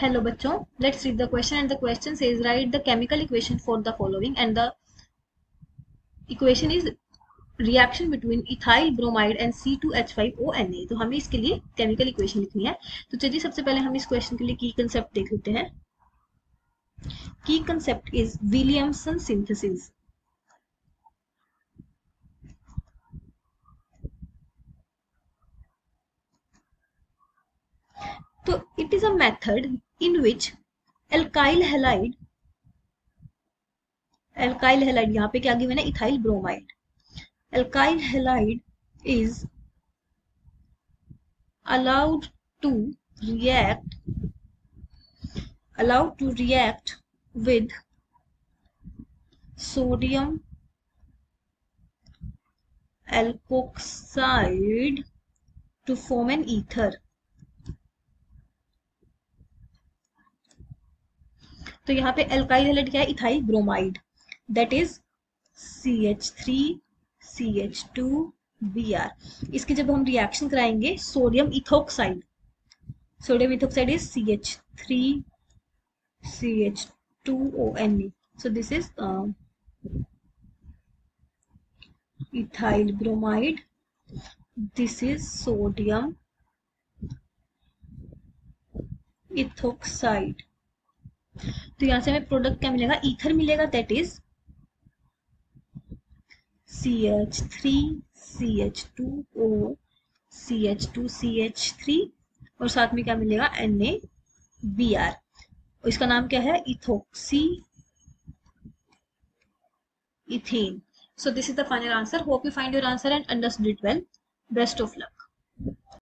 Hello बच्चों, let's read the question and the question says write the chemical equation for the following and the equation is reaction between ethyl bromide and C2H5ONa। तो हमें इसके लिए chemical equation लिखनी है। तो चलिए सबसे पहले हम इस क्वेश्चन के लिए की कंसेप्ट देख लेते हैं। की कंसेप्ट इज विलियमसन सिंथेसिस। तो it is a method in which alkyl halide यहाँ पे क्या गिवन है, ethyl bromide. Alkyl halide is allowed to react with sodium alkoxide to form an ether। तो यहाँ पे एल्काइल हैलाइड क्या है, ethyl bromide, that is CH3CH2Br। इसकी जब हम रिएक्शन कराएंगे sodium ethoxide is CH3CH2ONa। so this is ethyl bromide, this is sodium ethoxide. तो यहां से हमें प्रोडक्ट क्या मिलेगा, ईथर मिलेगा, दैट इज CH3CH2O CH2CH3 और साथ में क्या मिलेगा, NaBr। इसका नाम क्या है, ethoxyethane. So this is the final answer. Hope you find your answer and understood it well. Best of luck.